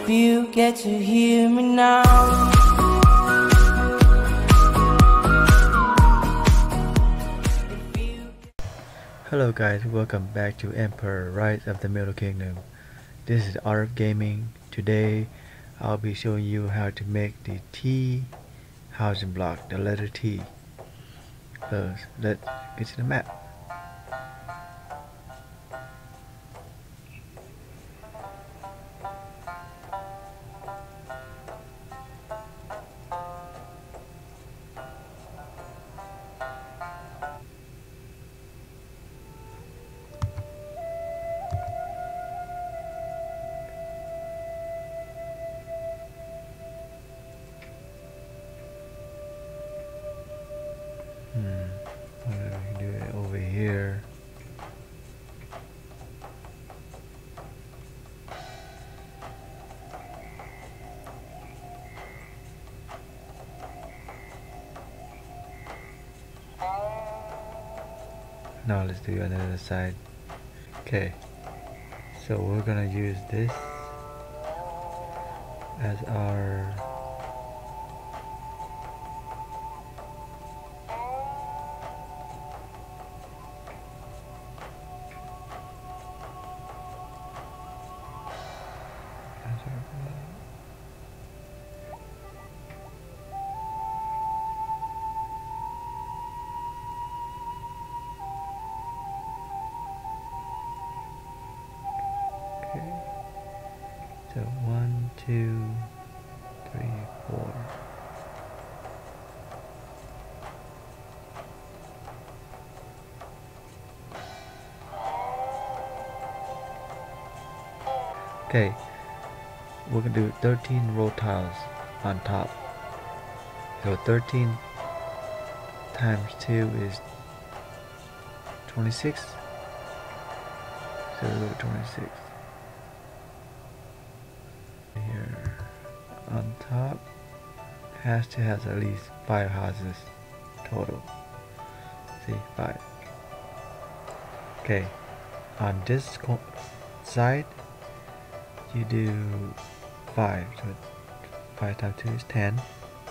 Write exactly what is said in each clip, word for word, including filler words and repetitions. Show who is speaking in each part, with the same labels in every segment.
Speaker 1: If you get to hear me now.
Speaker 2: Hello guys, welcome back to Emperor Rise of the Middle Kingdom. This is Art of Gaming. Today I'll be showing you how to make the T housing block, the letter T. So let's get to the map. Hmm, what do we do it over here? Now let's do on the other side. Okay, so we're gonna use this as our as our Okay, so one, two, three, four. Okay, we're gonna do thirteen row tiles on top. So thirteen times two is twenty-six. So we'll go twenty-six. Here on top has to have at least five houses total. See, five. Okay, on this side you do five. So five times two is ten.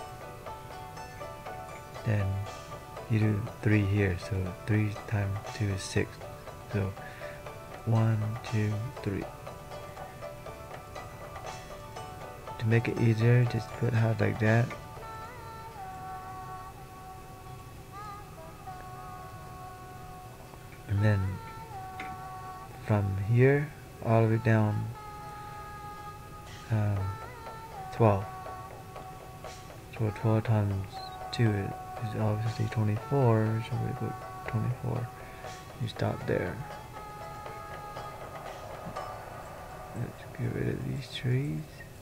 Speaker 2: Then you do three here. So three times two is six. So one, two, three. To make it easier, just put house like that. And then from here all the way down um, twelve. So twelve times two is obviously twenty-four. So we put twenty-four. You stop there. Let's get rid of these trees.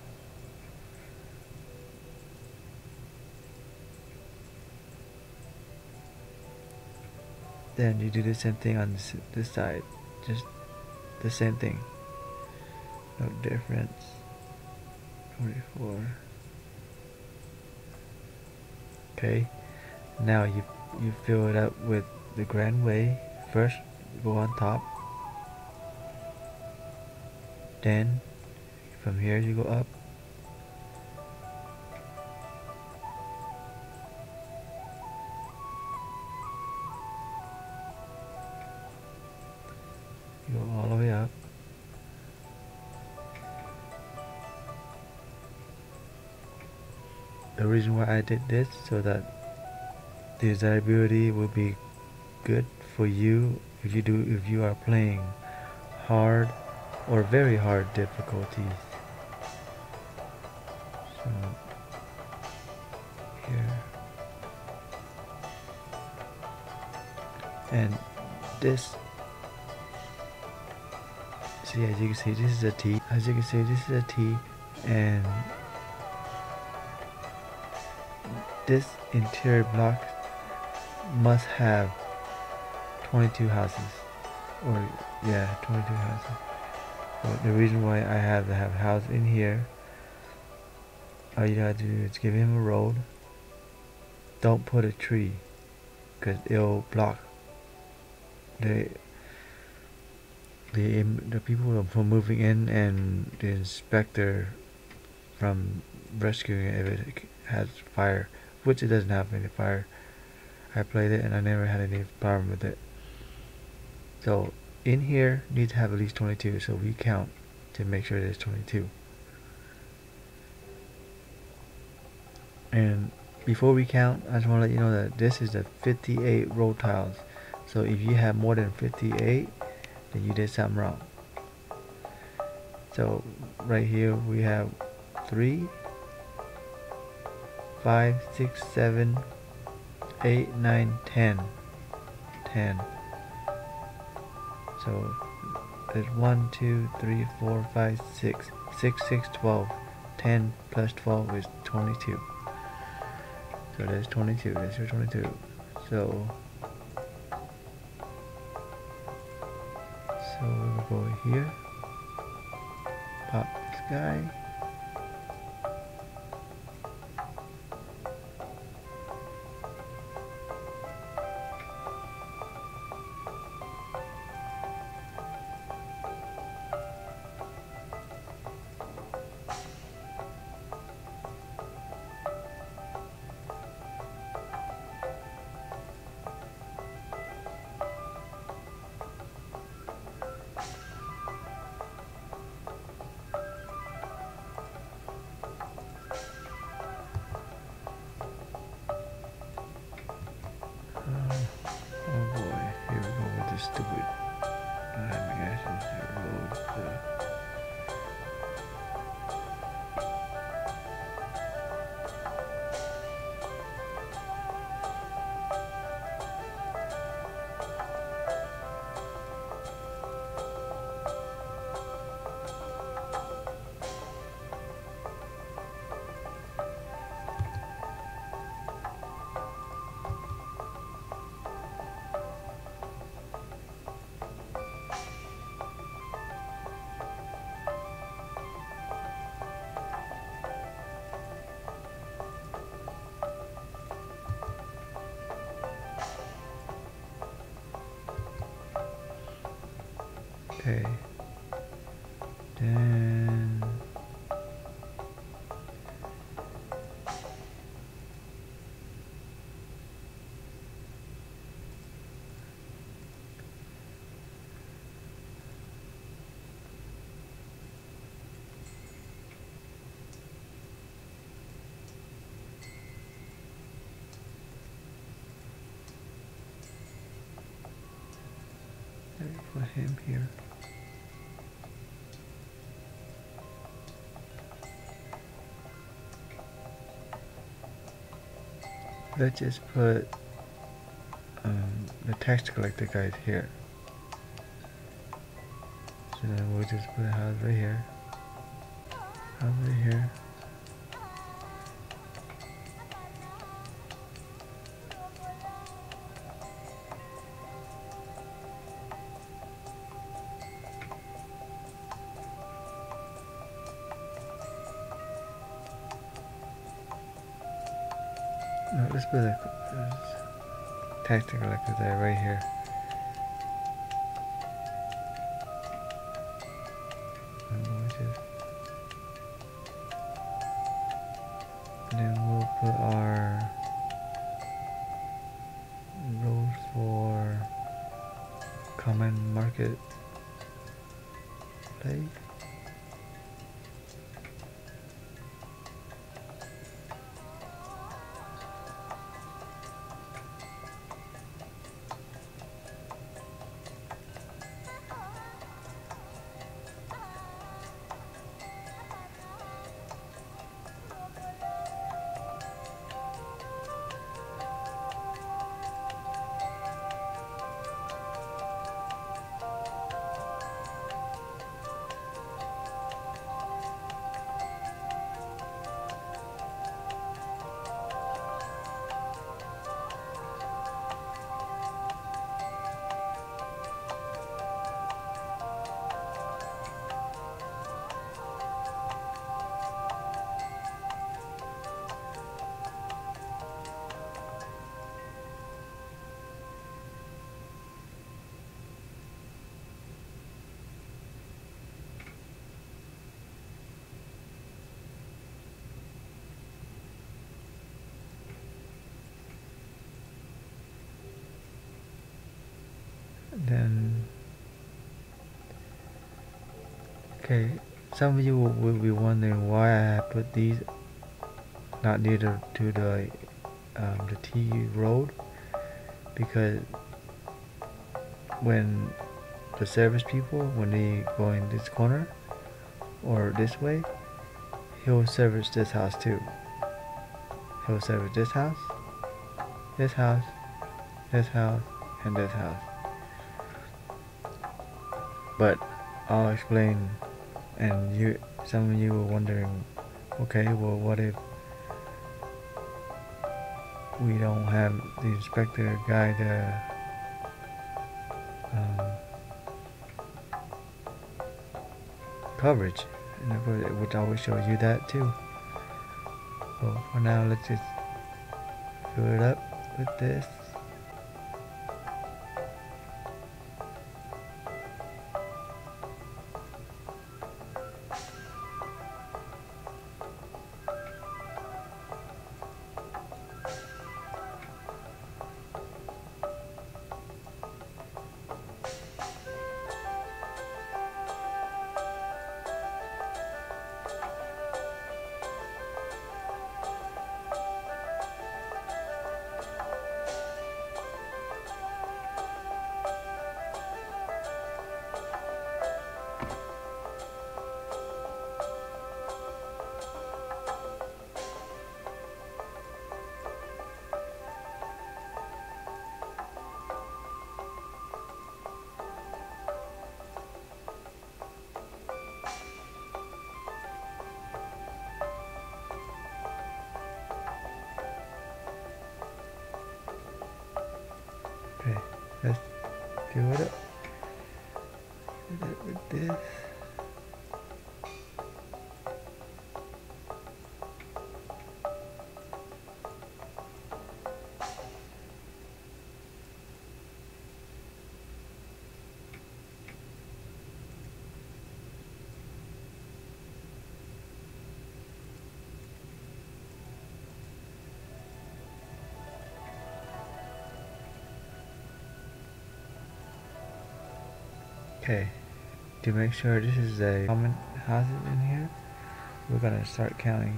Speaker 2: Then you do the same thing on this, this side, just the same thing, no difference. twenty-four. Okay, now you you fill it up with the Grand Way. First, go on top. Then, from here you go up. You go all the way up. The reason why I did this so that the desirability will be good for you if you do if you are playing hard or very hard difficulties. So here, and this, see, as you can see, this is a T. As you can see, this is a T, and this interior block must have twenty-two houses, or yeah, twenty-two houses. So the reason why I have to have a house in here, all you gotta do is give him a road. Don't put a tree, because it'll block the the the people from moving in, and the inspector from rescuing it if it has fire, which it doesn't have any fire. I played it and I never had any problem with it. So in here needs to have at least twenty-two, so we count to make sure there's twenty-two. And before we count, I just want to let you know that this is the fifty-eight row tiles. So if you have more than fifty-eight, then you did something wrong. So right here we have three, five, six, seven, eight, nine, ten. ten. So there's one, two, three, four, five, six. six, six, twelve. ten plus twelve is twenty-two. So there's twenty-two. There's your twenty-two. So So we'll go here. Pop this guy. Oh boy, here we go with this stupid timing actions that road. Uh, Okay. Then let me put him here. Let's just put um, the tax collector guys here. So then we'll just put a house right here. House right here. No, let's put a uh, tax collector there right here. And we'll just, and then we'll put our rows for common market place. Then, okay, some of you will, will be wondering why I have put these not near the, to the um, the T road, because when the service people, when they go in this corner or this way, he'll service this house too. He'll service this house, this house, this house, and this house. But I'll explain, and you, some of you were wondering, okay, well, what if we don't have the inspector guy to um, coverage, and of course, which I will show you that too. So for now, let's just fill it up with this. Okay, let's fill it up. Fill it with this. Okay, to make sure this is a common houses in here, we're gonna start counting.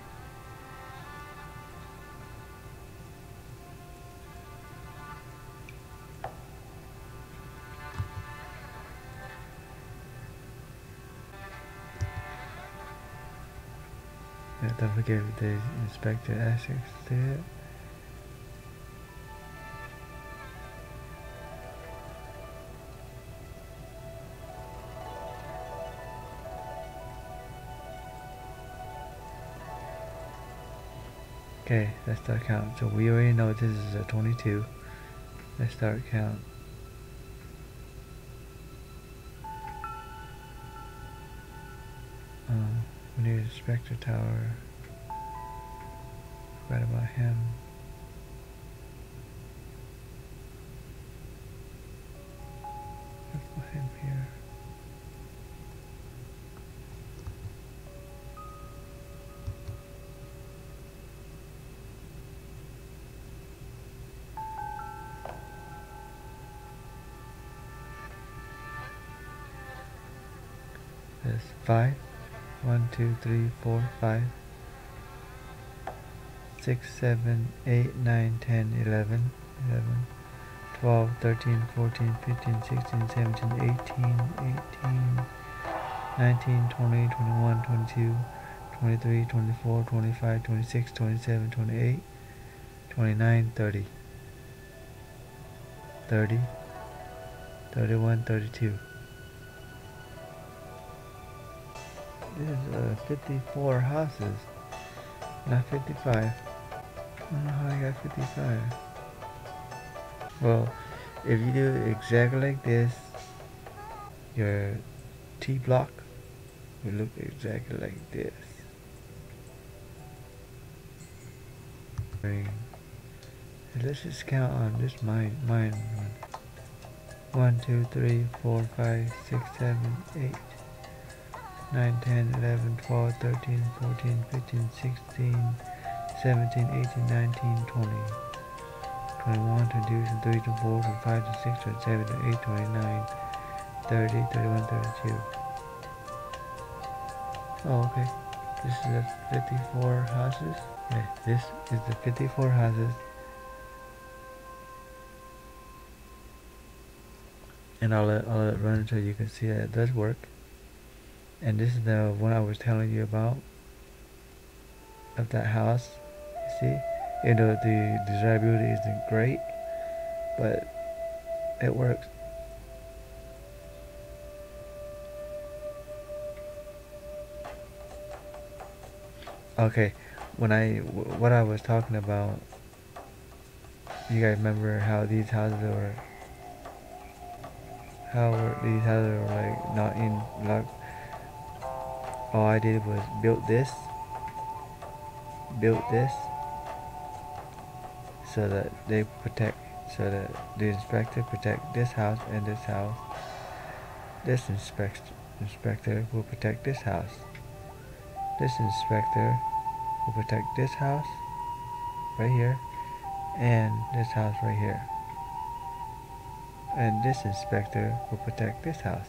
Speaker 2: Yeah, don't forget the inspector access to it. Okay, let's start count. So we already know this is a twenty-two. Let's start count. Um, we need a Spectre Tower. Forgot about him. Let's put him here. There's five. One, two, three, four, five. Six, seven, eight, nine, ten, eleven, eleven, twelve, thirteen, fourteen, fifteen, sixteen, seventeen, eighteen, eighteen, nineteen, twenty, twenty-one, twenty-two, twenty-three, twenty-four, twenty-five, twenty-six, twenty-seven, twenty-eight, twenty-nine, thirty. thirty, thirty-one, thirty-two. This is uh, fifty-four houses, not fifty-five. I don't know how I got fifty-five. Well, if you do it exactly like this, your T block will look exactly like this. Let's just count on this mine, mine one. one, two, three, four, five, six, seven, eight, nine, ten, eleven, twelve, thirteen, fourteen, fifteen, sixteen, seventeen, eighteen, nineteen, twenty. twenty-one, twenty-two, twenty-three, twenty-four, twenty-five, twenty-six, twenty-seven, twenty-eight, twenty-nine, thirty, thirty-one, thirty-two. Oh, okay. This is the fifty-four houses. Yeah, this is the fifty-four houses. And I'll let, I'll let it run until you can see that it does work. And this is the one I was telling you about, of that house. You see, you know, the desirability isn't great, but it works. Okay, when I what I was talking about, you guys remember how these houses were, how were these houses were like not in like. All I did was build this, build this, so that they protect, so that the inspector protect this house and this house. This inspect, inspector will protect this house. This inspector will protect this house right here, and this house right here. And this inspector will protect this house.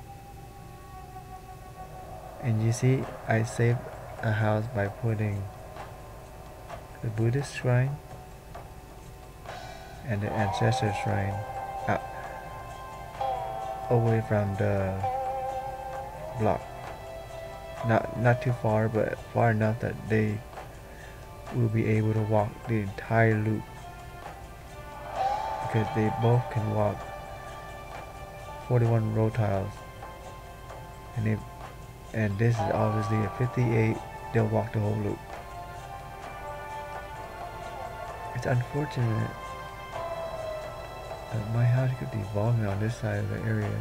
Speaker 2: And you see, I saved a house by putting the Buddhist shrine and the ancestor shrine out, away from the block. Not not too far, but far enough that they will be able to walk the entire loop, because they both can walk forty-one row tiles, and they, and this is obviously a fifty-eight. They'll walk the whole loop. It's unfortunate that my house could be evolving on this side of the area.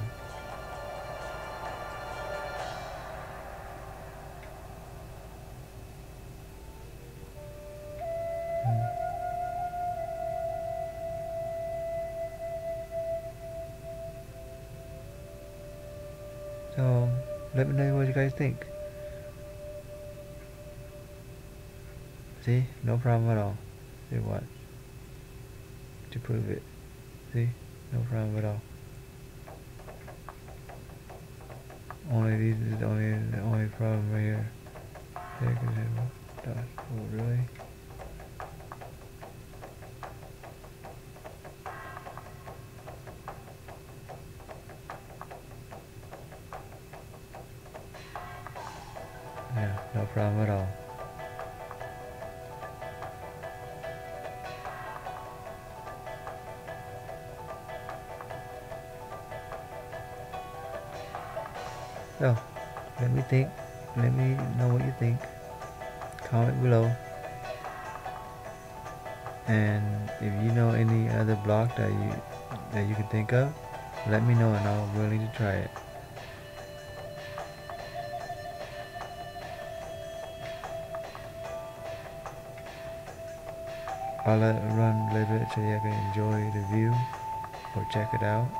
Speaker 2: So, let me know what you guys think. See? No problem at all. See what? To prove it. See? No problem at all. Only these is the only, the only problem right here. Yeah, cause it, oh, really? Yeah, no problem at all. So, let me think. Let me know what you think. Comment below. And if you know any other block that you that you can think of, let me know and I'm willing to try it. I'll let it run a little bit so you can enjoy the view or check it out.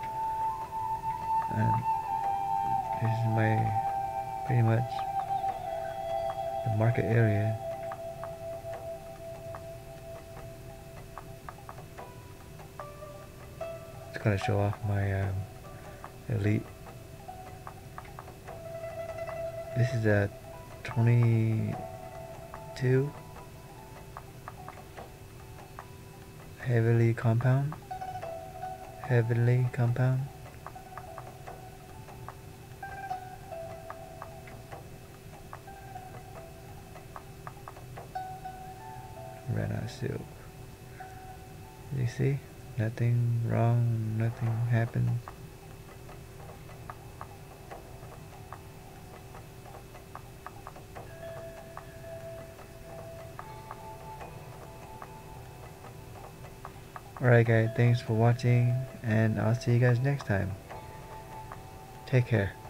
Speaker 2: And this is my, pretty much, the market area. It's gonna show off my um, Elite. This is a twenty-two heavily compound. Heavily compound. Red eye silk. You see? Nothing wrong, nothing happened. Alright guys, thanks for watching and I'll see you guys next time. Take care.